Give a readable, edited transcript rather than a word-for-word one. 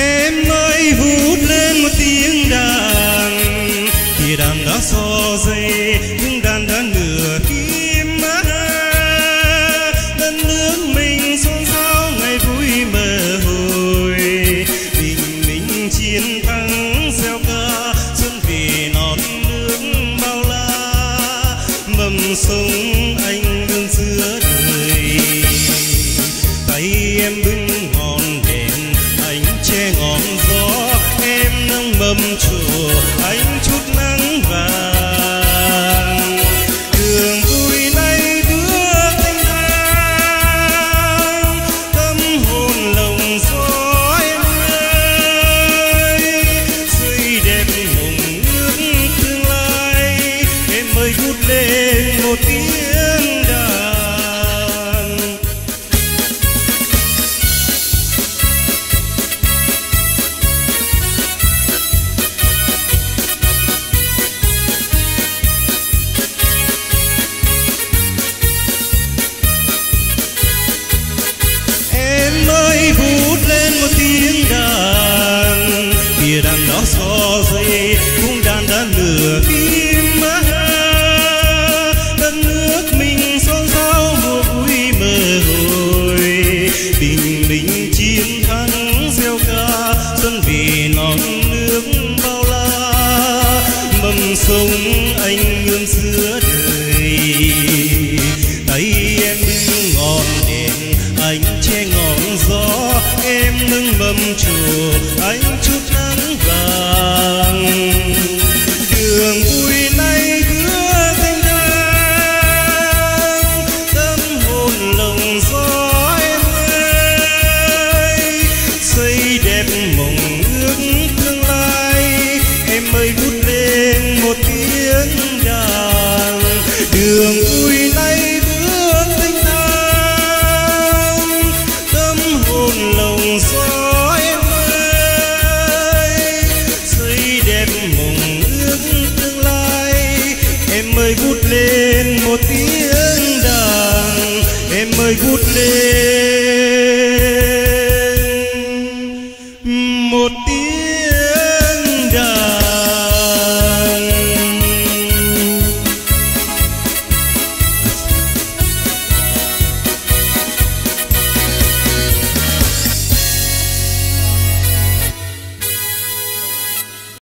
Em ơi vút lên một tiếng đàn, thì đàn đã so dây, nhưng đàn đã nửa kim á. Đất nước mình xôn xao ngày vui mơ hồi, bình minh chiến thắng gieo ca xuân về non nước bao la. Mầm sống anh luôn giữa đời, tay em bưng ngọn đèn, anh che ngọn gió, em nâng mâm chùa, anh chút nắng vàng. Đường vui nay bước thanh thang, tâm hồn lòng gió em ơi. Xuôi đẹp mộng ước tương lai, em ơi vút lên một tiếng đàn. Em ơi vút lên một tiếng đàn, tia đàn đó so dây, cung đàn đã nửa kim á. Đất nước mình xôn xao mùa vui mơ hồi, bình minh chiến thắng gieo ca xuân về non nước bao la. Mầm sống anh ươm giữa đời, tay em bưng ngọn đèn, anh che ngọn gió, em nâng mâm chùa, anh chút nắng vàng. Đường vui nay bước thanh thang, tâm hồn lòng gió em ơi. Xây đẹp mộng ước tương lai, em ơi vút lên một tiếng đàn. Đường vui nay bước thanh thang, tâm hồn lòng gió em ơi. Xây đẹp mộng ước tương lai, em ơi vút lên một tiếng đàn, em ơi vút lên một tiếng